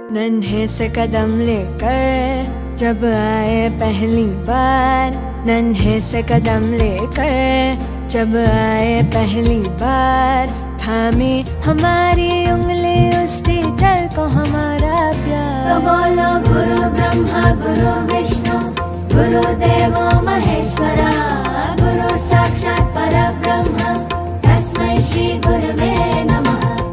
नन्हे से कदम लेकर जब आए पहली बार, नन्हे से कदम लेकर जब आए पहली बार, थामी हमारी उंगली उस टीचर को हमारा प्यार। तो बोलो गुरु ब्रह्मा गुरु विष्णु गुरुदेवो महेश्वरा, गुरु साक्षात् परब्रह्म तस्मै श्री गुरवे नमः।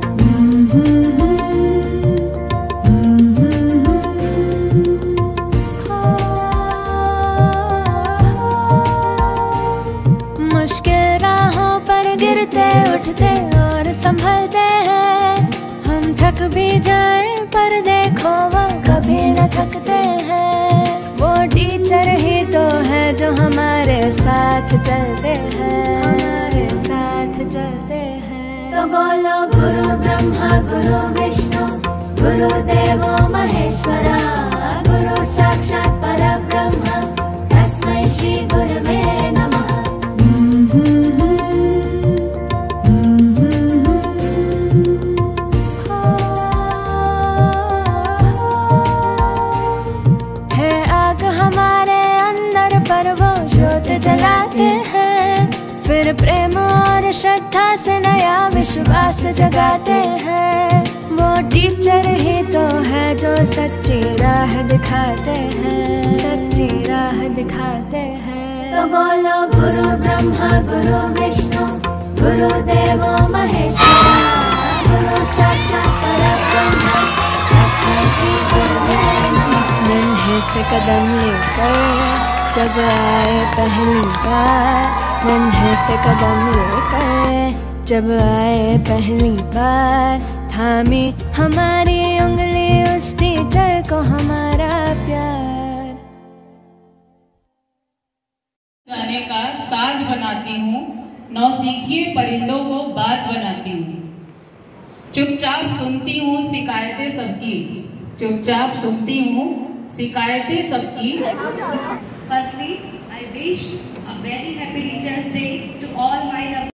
मुश्किल राहों पर गिरते उठते और संभलते हैं, हम थक भी जाए पर देखो वो कभी न थकते हैं। वो टीचर ही तो है जो हमारे साथ चलते हैं, हमारे साथ चलते हैं। तो बोलो गुरु ब्रह्मा गुरु विष्णु गुरुदेवो महेश्वरा, गुरु साक्षात् परब्रह्म तस्मै श्री गुरवे नमः। जलाते हैं, फिर प्रेम और श्रद्धा से नया विश्वास जगाते हैं। वो टीचर ही तो है जो सच्ची राह दिखाते हैं, सच्ची राह दिखाते हैं। तो बोलो गुरु ब्रह्मा गुरु विष्णु गुरुदेवो महेश्वरा, गुरु साक्षात् परब्रह्म तस्मै श्री गुरवे नमः। नन्हे से कदम लेकर जब आए पहली बार, नन्हे से कदम लेकर जब आए पहली बार, थामी हमारी उंगली उस टीचर को हमारा प्यार। गाने का साज बनाती हूँ, नौसीखिए परिंदों को बाज बनाती हूँ। चुपचाप सुनती हूँ शिकायतें सबकी, चुपचाप सुनती हूँ शिकायतें सबकी। Firstly, I wish a very happy Teachers' Day to all my lovely